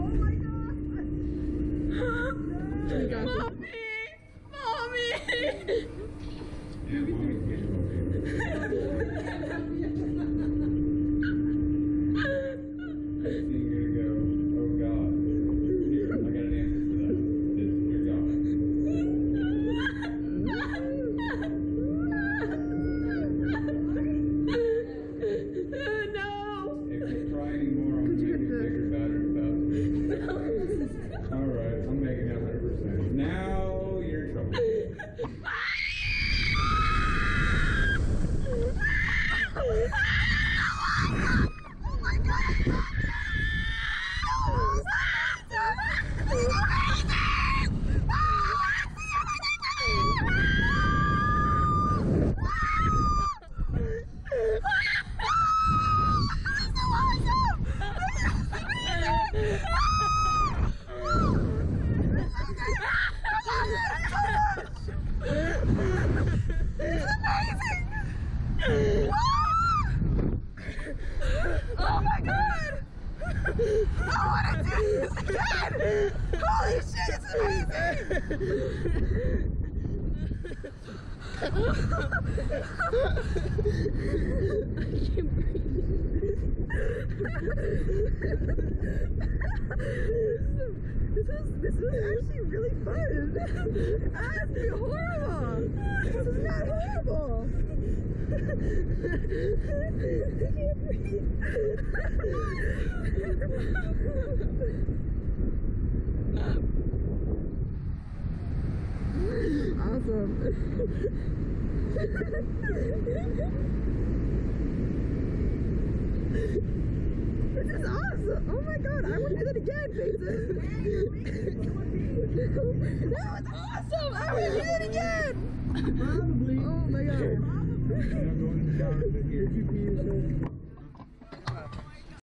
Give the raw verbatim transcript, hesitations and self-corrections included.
my god! Mommy! Mommy! Yeah, mommy's getting okay. You're gonna go, oh god. Here, I got an answer for that. It's, you're gone. No! If you cry anymore, I'm gonna make it bigger, better, faster. Alright, I'm making it one hundred percent. Now you're in trouble. Oh my god! I want to do this again! Holy shit, it's amazing! I can't breathe. This is, this is actually really fun. That's horrible. This is not horrible. I can't breathe. Awesome. This is awesome. Oh my god, I want to do that again, Peyton. That was awesome. I want to do that again. Probably. Oh my god. I'm not going to the doctor, but here, you pee yourself.